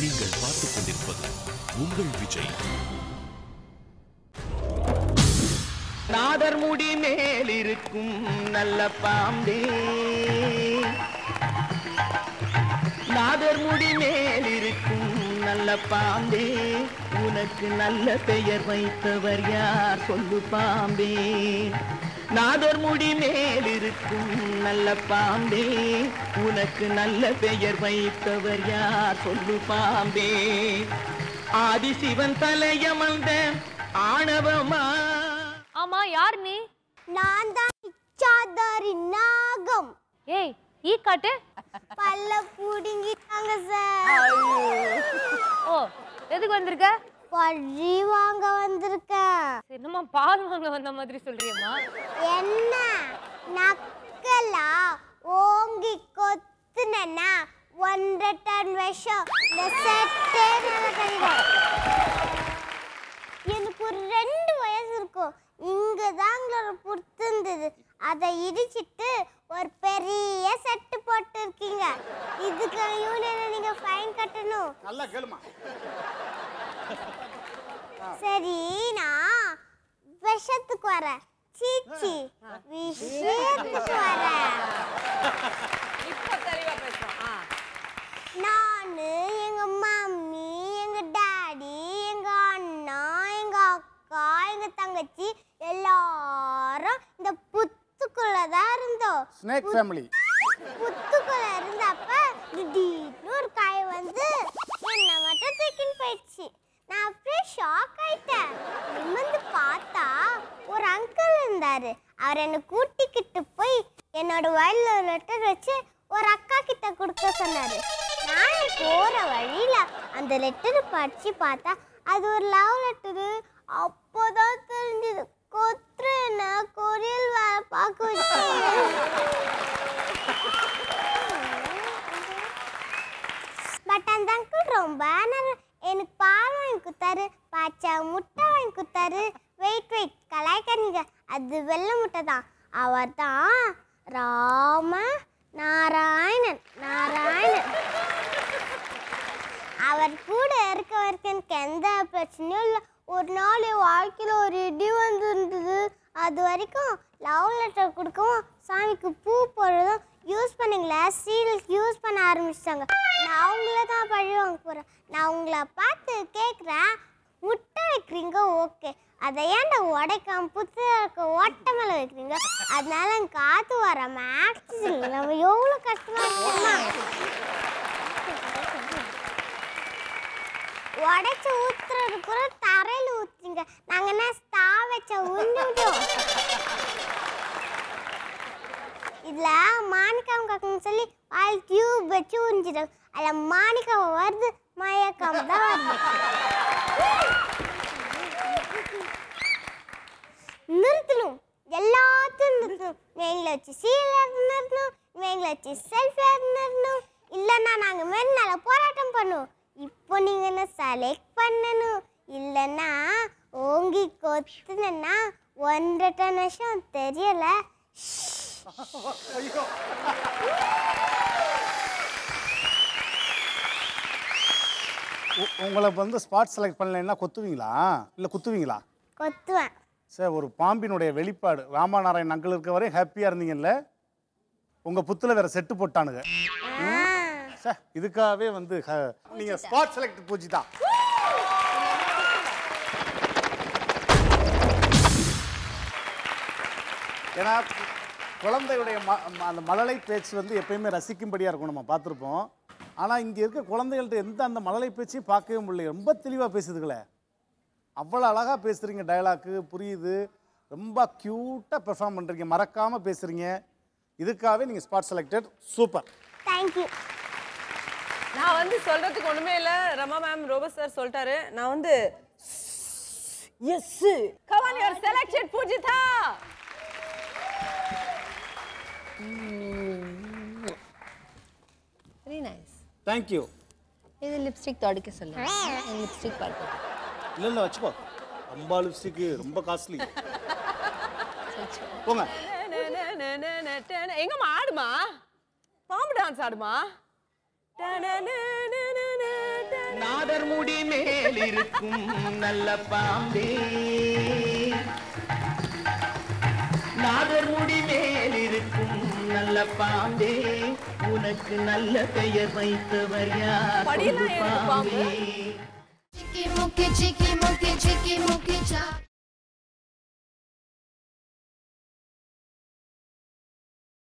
நீங்கள் பார்த்துக் கொண்டிருப்பது உங்கள் விஜய். நாதர் முடி மேலிருக்கும் நல்ல பாம்பே, நாதர் முடி மேலிருக்கும் நல்ல பாம்பே, உனக்கு நல்ல பெயர் வைத்தவர் யார் சொல்லு பாம்பே. நாதர் முடி மேலிருக்கும் நல்ல பாம்பே, உனக்கு நல்ல பெயர் வைத்தவர் யார் சொல்லு பாம்பே. ஆதிசிவன் தலையமர்ந்த ஆணவமா. ஆமா, யார் நீ? நான் தான் இச்சாதாரி நாகம். ஏய், ஈ காட்டு. பல்ல புடுங்கிட்டாங்க சார். ஓ, எதுக்கு வந்திருக்க? பழி வாங்க வந்திருக்கேன். என்னம்மா பால் வாங்க வந்த மாதிரி சொல்றியம்மா? என்ன நக்கலா ஓங்கி கொத்துனா 1 டன் விஷம் இந்த செட்டே நடக்குது. எனக்கு ஒரு 2 வயசு இருக்கும். இங்கதாங்க புடுத்திருந்தது. அதை இடிச்சிட்டு ஒரு பெரிய செட்டு போட்டு இருக்கீங்க. இதுக்கு யூனியனை நீங்க ஃபைன் கட்டணும். நல்லா கேளுமா. சரி, நான் விஷத்துக்கு வரேன். சீச்சி, விஷயத்துக்கு வரேன். இப்ப தெளிவா பேசுறோம். நானு, எங்க மம்மி, எங்க டாடி, எங்க அண்ணா, எங்க அக்கா, எங்க தங்கச்சி எல்லாரும் இந்த புத்துக்குள்ளதான் இருந்தோம். Snake family. புத்துக்குள்ள இருந்தப்ப திடீர்னு ஒரு காய் வந்து என்ன மட்டும் தூக்கின்னு போயிடுச்சு. நான் அப்படியே ஷாக் ஆயிட்டேன். நிமிர்ந்து பார்த்தா ஒரு அங்கிள் இருந்தாரு. அவர் என்னை கூட்டிக்கிட்டு போய் என்னோட வயல்ல லெட்டர் வச்சு ஒரு அக்கா கிட்ட கொடுக்க சொன்னாரு. நான் போற வழியில அந்த லெட்டர் படிச்சு பார்த்தா அது ஒரு லவ் லெட்டரு. அப்போதான் தெரிஞ்சது கொத்துறேன்னா கொரியல் வேலை பார்க்க வச்சு. பட் அந்த அங்கிள் ரொம்ப எனக்கு பால் வாங்கி கொடுத்தாரு, பச்சை முட்டை வாங்கி கொடுத்தாரு. வெயிட் கலாய்க்காதீங்க, அது வெள்ளை முட்டை தான். அவர் தான் ராம நாராயணன். அவர் கூட இருக்க வரைக்கும் எனக்கு எந்த பிரச்சனையும் இல்லை. ஒரு நாள் என் வாழ்க்கையில் ஒரு இடி வந்துருந்தது. அது வரைக்கும் லவ் லெட்டர் கொடுக்கவும் சாமிக்கு பூ போடுறதும் யூஸ் பண்ணிங்களா சீல்ஸ் யூஸ் பண்ண ஆரம்பிச்சிட்டாங்க. நான் அவங்கள தான் பழி வாங்க போகிறேன். நான் உங்களை பார்த்து கேட்குறேன், முட்டை வைக்கிறீங்க ஓகே, அதை ஏன்டா உடைக்காம புத்தக ஓட்ட மேலே வைக்கிறீங்க? அதனால காற்று வர மேக்ஸ் நம்ம எவ்வளோ கஷ்டமாக இருக்குமா? உடைச்சு ஊத்துறது கூட தரையில் ஊற்றுங்க. நாங்கள் என்ன ஸ்டா வச்ச உண்டிவிட்டோம். இதில் மாணிக்கம் காக்கணும்னு சொல்லி ஆள் டியூப் வச்சு உறிஞ்சிடும். அதில் மாணிக்கம் வருது, மயக்கம் தான் வருது. நிறுத்தணும், எல்லாத்தையும் நிறுத்தணும். மெயினில் வச்சு சீலர் நிறுத்தணும், மெயினில் வச்சு செல்ஃபியர் நிறுத்தணும். இல்லைன்னா நாங்கள் மேலே போராட்டம் பண்ணுவோம். இப்போ நீங்கள் என்ன செலக்ட் பண்ணணும். இல்லைன்னா ஓங்கி கொத்துனா 1 டன் விஷம் தெரியல. உங்களை வந்து ஸ்பாட் செலக்ட் பண்ணலைன்னா கொத்துவீங்களா இல்லை குத்துவீங்களா? கொத்துவேன். சரி, ஒரு பாம்பினுடைய வெளிப்பாடு. ராமநாராயண் அங்கிள் இருக்க வரையும் ஹாப்பியாக இருந்தீங்கல்ல? உங்கள் புத்தில் வேற செட்டு போட்டானுங்க. சார், இதுக்காகவே வந்து நீங்கள் ஸ்பாட் செலக்ட் பூஜி தான். ஏன்னா குழந்தையுடைய அந்த மழலை பேச்சு வந்து எப்பயுமே ரசிக்கும்படியாக இருக்கும், நம்ம பார்த்துருப்போம். ஆனால் இங்கே இருக்க குழந்தைகள்ட்ட எந்த அந்த மழலை பேச்சையும் பார்க்கவே முடியல. ரொம்ப தெளிவாக பேசுதுங்களே, அவ்வளோ அழகாக பேசுகிறீங்க, டயலாக்கு புரியுது, ரொம்ப க்யூட்டாக பெர்ஃபார்ம் பண்ணுறீங்க, மறக்காமல் பேசுகிறீங்க. இதுக்காகவே நீங்கள் ஸ்பாட் செலக்டட். Super, thank you. நான் வந்து சொல்றதுக்கு ஒண்ணுமே இல்ல. ரமா மேம், ரோபஸ் சார் சொல்லிட்டாரு. நான் வந்து yes come on your selected Poojitha. Very nice. Thank you. இது லிப்ஸ்டிக் தொடக்க சொல்லுங்க. லிப்ஸ்டிக் பார்த்து இல்லை வச்சுக்கோ. ரொம்ப லிப்ஸ்டிக்கு ரொம்ப காஸ்ட்லி. போங்க. எங்கம்மா ஆடுமா? பாம்பு டான்ஸ் ஆடுமா? நாதர் முடி மேல் இருக்கும் நல்ல பாம்பே நாதர் முடி மேல் இருக்கும் நல்ல பாம்பே உனக்கு நல்ல பெயர் வைத்தவர் யார் படியெல்லாம் ஏறுது பாம்பு. Chicky mucky, chicky mucky, chicky mucky.